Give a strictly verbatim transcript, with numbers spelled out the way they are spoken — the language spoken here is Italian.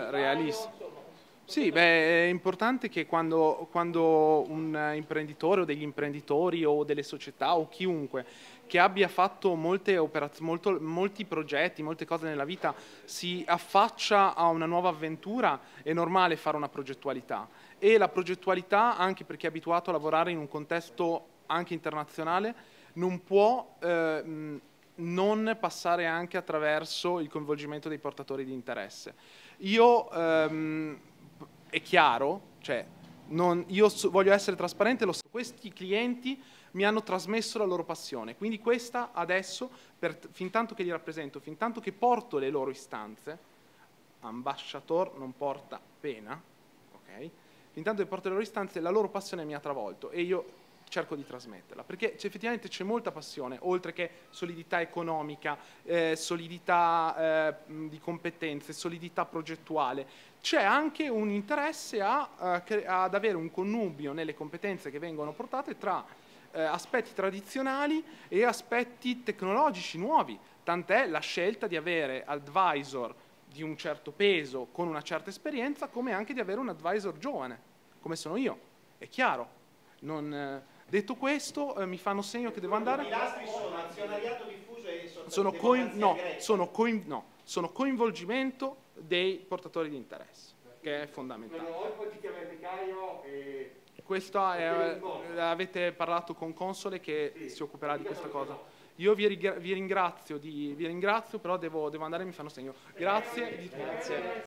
realistico. Sì, beh, è importante che quando, quando un imprenditore o degli imprenditori o delle società o chiunque che abbia fatto molte operaz- molto- molti progetti, molte cose nella vita, si affaccia a una nuova avventura, è normale fare una progettualità. E la progettualità, anche perché è abituato a lavorare in un contesto anche internazionale, non può eh, mh, non passare anche attraverso il coinvolgimento dei portatori di interesse. Io, ehm, è chiaro, cioè, non, io so, voglio essere trasparente, lo so, questi clienti mi hanno trasmesso la loro passione, quindi questa adesso, per, fin tanto che li rappresento, fin tanto che porto le loro istanze, ambasciator non porta pena, ok? Fin tanto che porto le loro istanze, la loro passione mi ha travolto e io cerco di trasmetterla, perché effettivamente c'è molta passione, oltre che solidità economica, eh, solidità eh, di competenze, solidità progettuale, c'è anche un interesse a, eh, ad avere un connubio nelle competenze che vengono portate tra eh, aspetti tradizionali e aspetti tecnologici nuovi, tant'è la scelta di avere advisor di un certo peso con una certa esperienza, come anche di avere un advisor giovane, come sono io, è chiaro. Non, eh, detto questo, eh, mi fanno segno che devo andare. I pilastri sono azionariato diffuso e sono, coin, no, sono, coin, no, no, sono coinvolgimento dei portatori di interesse, che è fondamentale. Poi ti chiama il vicario e... Questo è, avete parlato con Console che sì, si occuperà di questa cosa. Io vi, vi ringrazio, di, vi ringrazio però devo, devo andare, mi fanno segno. Grazie. Grazie.